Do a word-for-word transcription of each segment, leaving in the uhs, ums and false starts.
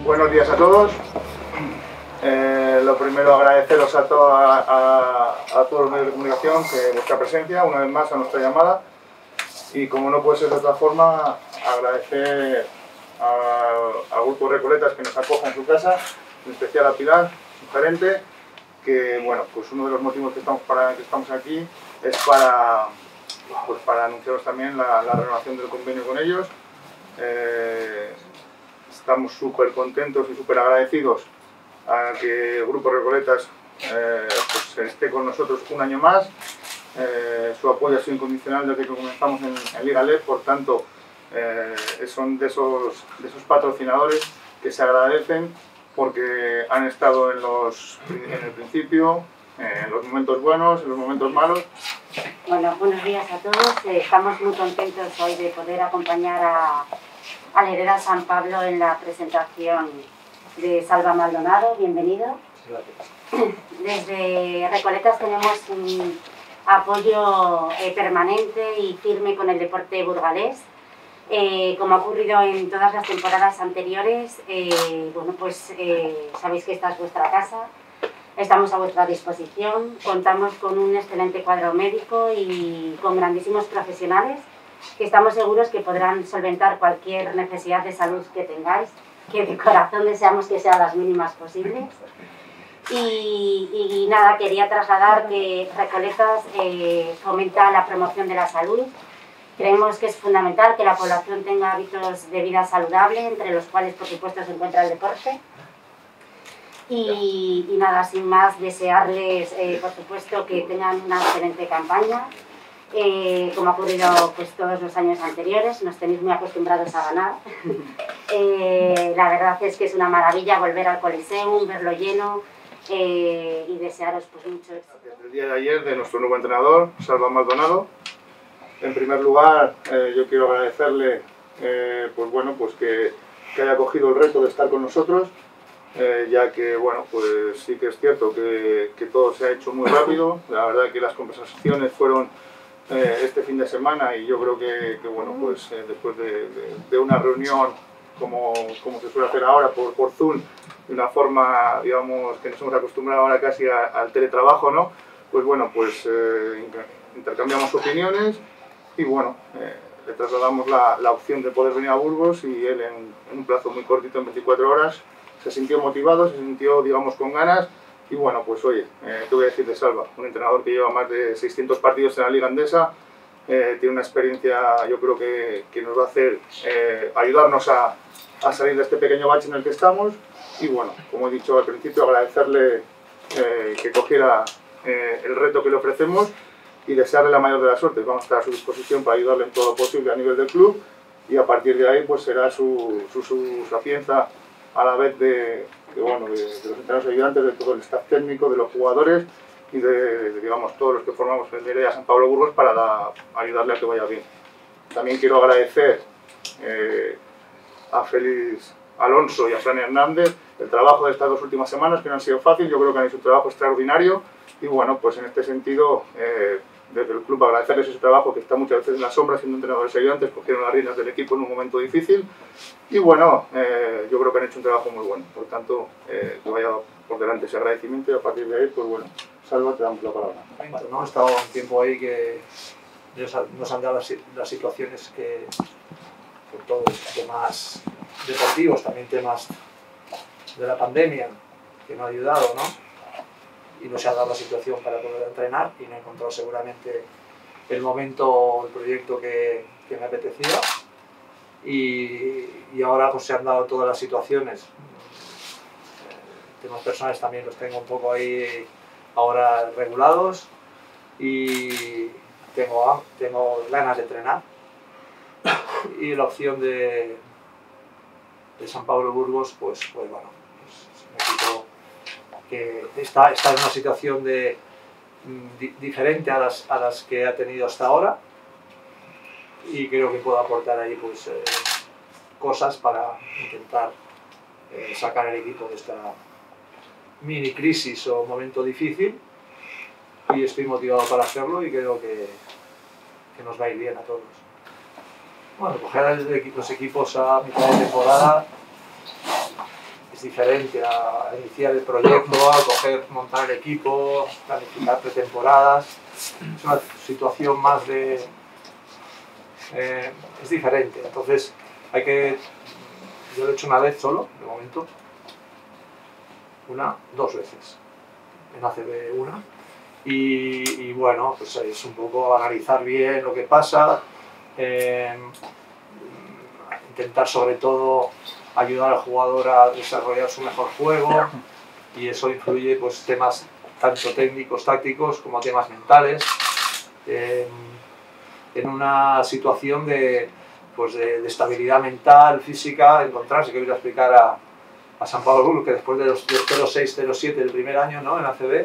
Buenos días a todos. Eh, lo primero, agradeceros a, to a, a, a todos los medios de comunicación que vuestra presencia, una vez más, a nuestra llamada. Y como no puede ser de otra forma, agradecer al Grupo Recoletas que nos acoja en su casa, en especial a Pilar, su gerente, que bueno, pues uno de los motivos que estamos, para, que estamos aquí es para, pues para anunciaros también la, la renovación del convenio con ellos. Eh, estamos súper contentos y súper agradecidos a que el Grupo Recoletas eh, pues esté con nosotros un año más. Eh, su apoyo ha sido incondicional desde que comenzamos en, en Liga L E D, por tanto eh, son de esos, de esos patrocinadores que se agradecen porque han estado en, los, en el principio, eh, en los momentos buenos, en los momentos malos. Bueno, buenos días a todos. Eh, estamos muy contentos hoy de poder acompañar a, a la Hereda San Pablo en la presentación de Salva Maldonado. Bienvenido. Gracias. Desde Recoletas tenemos un apoyo eh, permanente y firme con el deporte burgalés. Eh, como ha ocurrido en todas las temporadas anteriores, eh, bueno, pues eh, sabéis que esta es vuestra casa, estamos a vuestra disposición, contamos con un excelente cuadro médico y con grandísimos profesionales que estamos seguros que podrán solventar cualquier necesidad de salud que tengáis, que de corazón deseamos que sean las mínimas posibles. Y, y nada, quería trasladar que Recoletas eh, fomenta la promoción de la salud. Creemos que es fundamental que la población tenga hábitos de vida saludable, entre los cuales por supuesto se encuentra el deporte. Y, y nada, sin más, desearles eh, por supuesto que tengan una excelente campaña. Eh, como ha ocurrido pues, todos los años anteriores, nos tenéis muy acostumbrados a ganar. Eh, la verdad es que es una maravilla volver al Coliseum, verlo lleno eh, y desearos pues, mucho éxito. Desde el día de ayer de nuestro nuevo entrenador, Salva Maldonado. En primer lugar, eh, yo quiero agradecerle eh, pues bueno, pues que, que haya cogido el reto de estar con nosotros, eh, ya que bueno, pues sí que es cierto que, que todo se ha hecho muy rápido. La verdad que las conversaciones fueron eh, este fin de semana y yo creo que, que bueno, pues eh, después de, de, de una reunión como, como se suele hacer ahora por, por Zoom, de una forma, digamos, que nos hemos acostumbrado ahora casi a, al teletrabajo, ¿no? Pues bueno, pues eh, intercambiamos opiniones. Y bueno, eh, le trasladamos la, la opción de poder venir a Burgos y él en, en un plazo muy cortito, en veinticuatro horas, se sintió motivado, se sintió, digamos, con ganas. Y bueno, pues oye, eh, ¿qué voy a decir de Salva? Un entrenador que lleva más de seiscientos partidos en la Liga Endesa, eh, tiene una experiencia, yo creo que, que nos va a hacer eh, ayudarnos a, a salir de este pequeño bache en el que estamos. Y bueno, como he dicho al principio, agradecerle eh, que cogiera eh, el reto que le ofrecemos y desearle la mayor de las suertes. Vamos a estar a su disposición para ayudarle en todo lo posible a nivel del club y a partir de ahí pues será su, su, su sapienza a la vez de, de, bueno, de, de los entrenadores ayudantes, de todo el staff técnico, de los jugadores y de, de digamos, todos los que formamos el Hereda San Pablo Burgos para la, ayudarle a que vaya bien. También quiero agradecer eh, a Félix Alonso y a Fran Hernández el trabajo de estas dos últimas semanas, que no han sido fácil. Yo creo que han hecho un trabajo extraordinario y bueno, pues en este sentido eh, desde el club agradecerles ese trabajo que está muchas veces en la sombra siendo entrenadores ayudantes, cogieron las riendas del equipo en un momento difícil y bueno, eh, yo creo que han hecho un trabajo muy bueno, por tanto eh, que vaya por delante ese agradecimiento y a partir de ahí, pues bueno, Salva, te damos la palabra. Bueno, ¿no? He estado un tiempo ahí que nos han dado las, las situaciones que, por todos los temas deportivos, también temas de la pandemia, que no ha ayudado, ¿no? Y no se ha dado la situación para poder entrenar y no he encontrado seguramente el momento, el proyecto que, que me apetecía y, y ahora pues se han dado todas las situaciones. Temas personales también los tengo un poco ahí ahora regulados y tengo, tengo ganas de entrenar y la opción de, de San Pablo Burgos pues, pues bueno, pues, me quito que está, está en una situación de, di, diferente a las, a las que ha tenido hasta ahora y creo que puedo aportar ahí pues, eh, cosas para intentar eh, sacar el equipo de esta mini crisis o momento difícil y estoy motivado para hacerlo y creo que, que nos va a ir bien a todos. Bueno, coger los equipos a mitad de temporada es diferente a iniciar el proyecto, a coger, montar el equipo, planificar pretemporadas. Es una situación más de... Eh, es diferente, entonces hay que... Yo lo he hecho una vez solo, de momento. Una, dos veces. En A C B una. Y, y bueno, pues es un poco analizar bien lo que pasa, eh, intentar sobre todo ayudar al jugador a desarrollar su mejor juego, y eso influye pues temas tanto técnicos, tácticos, como temas mentales, eh, en una situación de, pues de, de estabilidad mental, física, encontrarse, que voy a explicar a, a San Pablo, que después de los cero seis cero siete del primer año, ¿no?, en A C B,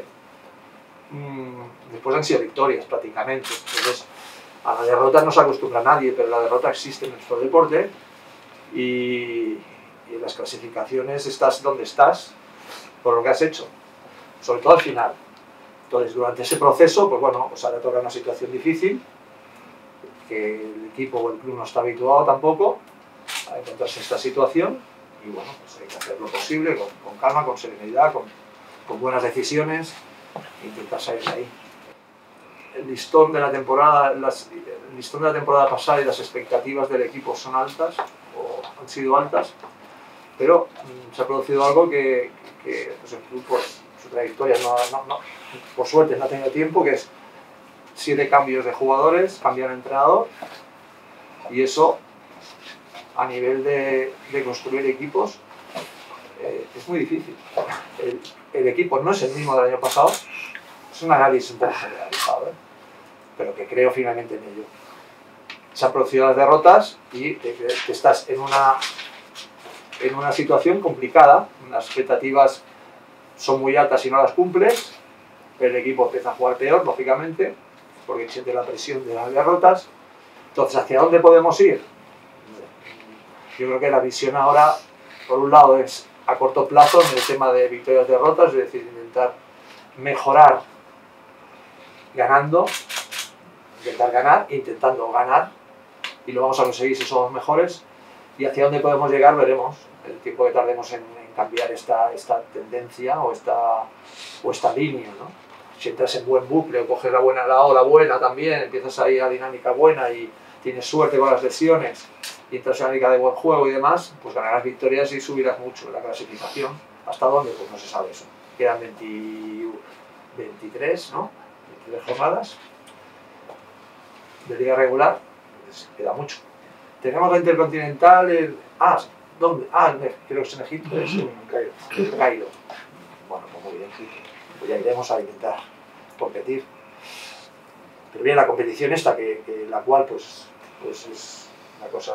mmm, después han sido victorias prácticamente. Entonces, a la derrota no se acostumbra nadie, pero la derrota existe en nuestro deporte, y, y en las clasificaciones estás donde estás por lo que has hecho, sobre todo al final. Entonces, durante ese proceso, pues bueno, pues ahora toca una situación difícil, que el equipo o el club no está habituado tampoco a encontrarse en esta situación, y bueno, pues hay que hacer lo posible, con, con calma, con serenidad, con, con buenas decisiones, e intentar salir de ahí. El listón de la temporada, las, el listón de la temporada pasada y las expectativas del equipo son altas, o han sido altas, pero mmm, se ha producido algo que, que pues el club, pues, su trayectoria no, no, no, por suerte no ha tenido tiempo, que es siete cambios de jugadores, cambian de entrenador, y eso a nivel de, de construir equipos eh, es muy difícil. El, el equipo no es el mismo del año pasado, es un análisis un poco generalizado, ¿eh? Pero que creo finalmente en ello. Se han producido las derrotas y te, te estás en una, en una situación complicada, las expectativas son muy altas y no las cumples, el equipo empieza a jugar peor, lógicamente, porque siente la presión de las derrotas. Entonces, ¿hacia dónde podemos ir? Yo creo que la visión ahora, por un lado, es a corto plazo en el tema de victorias y derrotas, es decir, intentar mejorar ganando, intentar ganar, intentando ganar, y lo vamos a conseguir si somos mejores. Y hacia dónde podemos llegar veremos, el tiempo que tardemos en, en cambiar esta, esta tendencia o esta, o esta línea, ¿no? Si entras en buen bucle o coges la buena la ola buena también, empiezas ahí a dinámica buena y tienes suerte con las lesiones y entras en una dinámica de buen juego y demás, pues ganarás victorias y subirás mucho en la clasificación. ¿Hasta dónde? Pues no se sabe eso. Quedan veinte, veintitrés, ¿no? veintitrés jornadas de liga regular, pues queda mucho. Tenemos la Intercontinental, el... Ah, ¿dónde? Ah, creo que es en Egipto, es en Cairo. En Cairo. Bueno, pues muy bien, pues ya iremos a intentar competir. Pero bien, la competición esta, que, que la cual pues, pues es una cosa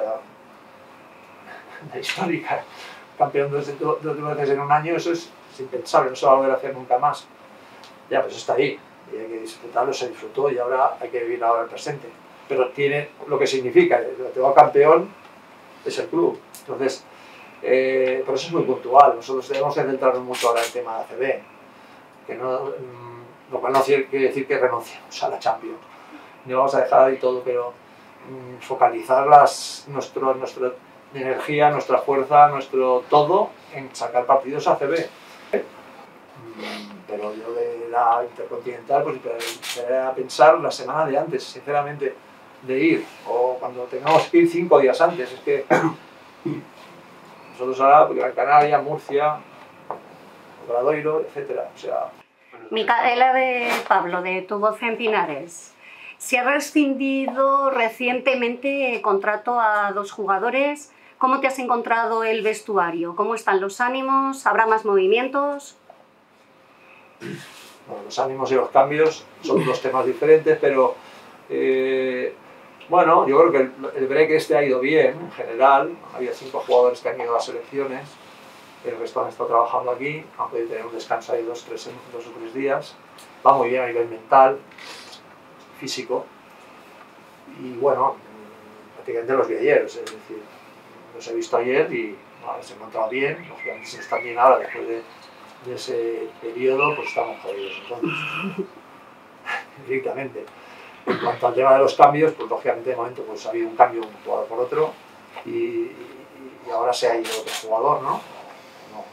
histórica, campeón dos, dos, dos veces en un año, eso es, es impensable, no se va a volver a hacer nunca más. Ya, pues está ahí, y hay que disfrutarlo, se disfrutó y ahora hay que vivir ahora el presente. Pero tiene lo que significa, el actual campeón es el club. Entonces, eh, por eso es muy puntual. Nosotros tenemos que centrarnos mucho ahora en el tema de A C B, que no, mmm, lo cual no quiere decir que renunciemos a la Champions. No vamos a dejar ahí todo, pero mmm, focalizar las, nuestro, nuestra energía, nuestra fuerza, nuestro todo en sacar partidos a A C B. Mmm, pero yo de la Intercontinental, pues empecé a pensar la semana de antes, sinceramente, de ir, o cuando tengamos que ir cinco días antes. Es que nosotros ahora, Gran Canaria, Murcia, Obradoiro, etcétera. O sea, Micaela de Pablo, de Tu Voz en Pinares. Se ha rescindido recientemente contrato a dos jugadores. ¿Cómo te has encontrado el vestuario? ¿Cómo están los ánimos? ¿Habrá más movimientos? Bueno, los ánimos y los cambios son dos temas diferentes, pero eh, bueno, yo creo que el, el break este ha ido bien en general. Había cinco jugadores que han ido a las selecciones, el resto han estado trabajando aquí, han podido tener un descanso ahí dos, tres, dos o tres días. Va muy bien a nivel mental, físico, y bueno, prácticamente los vi ayer, es decir, los he visto ayer y bueno, se han encontrado bien, lógicamente si están bien ahora después de, de ese periodo, pues estamos jodidos entonces, directamente. En cuanto al tema de los cambios, pues lógicamente de momento pues, ha habido un cambio un jugador por otro y, y ahora se ha ido otro jugador, ¿no? No,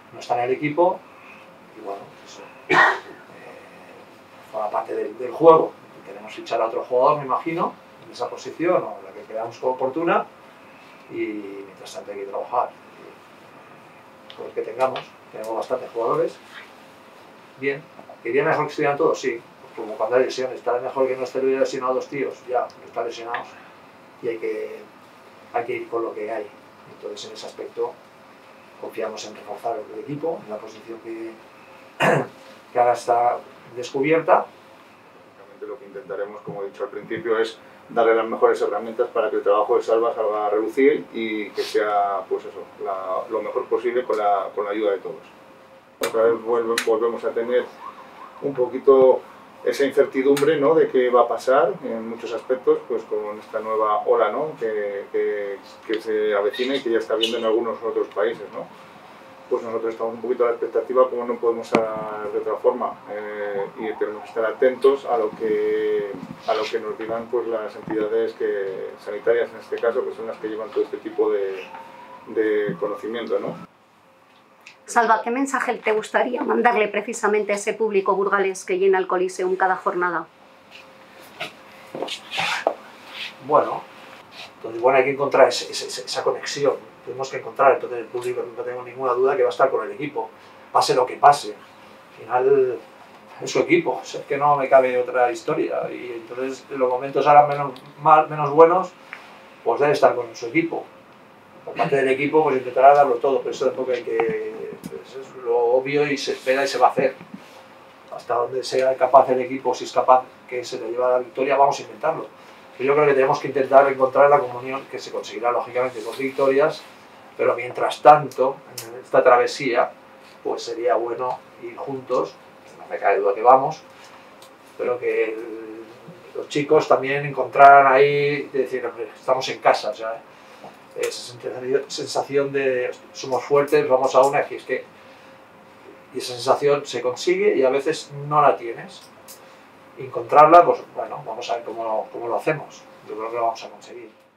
no está en el equipo y bueno, eso eh, forma parte del, del juego. Queremos fichar a otro jugador, me imagino, en esa posición o la que creamos oportuna y mientras tanto hay que trabajar. Con los que tengamos, tenemos bastantes jugadores. Bien, ¿iría mejor que estuvieran todos? Sí, como cuando hay lesiones, estará mejor que no estén lesionados dos tíos, ya, están lesionados y hay que, hay que ir con lo que hay. Entonces, en ese aspecto, confiamos en reforzar el equipo, en la posición que, que ahora está descubierta. Lo que intentaremos, como he dicho al principio, es darle las mejores herramientas para que el trabajo de Salva salga a relucir y que sea, pues eso, la, lo mejor posible con la, con la ayuda de todos. Otra vez vuelve, volvemos a tener un poquito esa incertidumbre, ¿no?, de qué va a pasar en muchos aspectos, pues con esta nueva ola, ¿no?, que, que, que se avecina y que ya está viendo en algunos otros países, ¿no? Pues nosotros estamos un poquito a la expectativa, como no podemos hablar de otra forma, eh, y tenemos que estar atentos a lo que, a lo que nos digan pues, las entidades que, sanitarias, en este caso, que son las que llevan todo este tipo de, de conocimiento, ¿no? Salva, ¿qué mensaje te gustaría mandarle precisamente a ese público burgalés que llena el Coliseum cada jornada? Bueno, entonces, bueno, hay que encontrar ese, ese, esa conexión, tenemos que encontrar, entonces el público no tengo ninguna duda que va a estar con el equipo, pase lo que pase, al final es su equipo, es que no me cabe otra historia y entonces en los momentos ahora menos, mal, menos buenos, pues debe estar con su equipo. Por parte del equipo pues intentará darlo todo, pero eso tampoco hay que, eso es lo obvio y se espera y se va a hacer. Hasta donde sea capaz el equipo, si es capaz que se le lleve a la victoria, vamos a intentarlo. Yo creo que tenemos que intentar encontrar la comunión que se conseguirá lógicamente con victorias, pero mientras tanto, en esta travesía, pues sería bueno ir juntos, no me cae duda que vamos, pero que el, los chicos también encontraran ahí, de decir, estamos en casa, o sea, esa sensación de somos fuertes, vamos a una, y es que y esa sensación se consigue y a veces no la tienes. Encontrarla, pues bueno, vamos a ver cómo, cómo lo hacemos. Yo creo que lo vamos a conseguir.